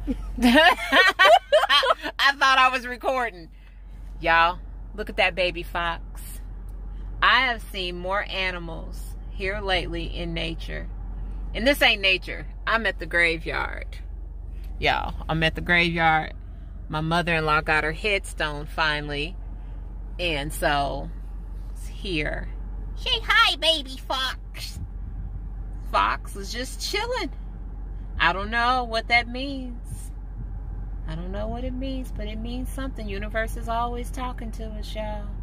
I thought I was recording. Y'all, look at that baby fox. I have seen more animals here lately in nature. And this ain't nature. I'm at the graveyard. Y'all, I'm at the graveyard. My mother-in-law got her headstone finally. And so, it's here. Say hi, baby fox. Fox is just chilling. I don't know what that means. I don't know what it means, but it means something. Universe is always talking to us, y'all.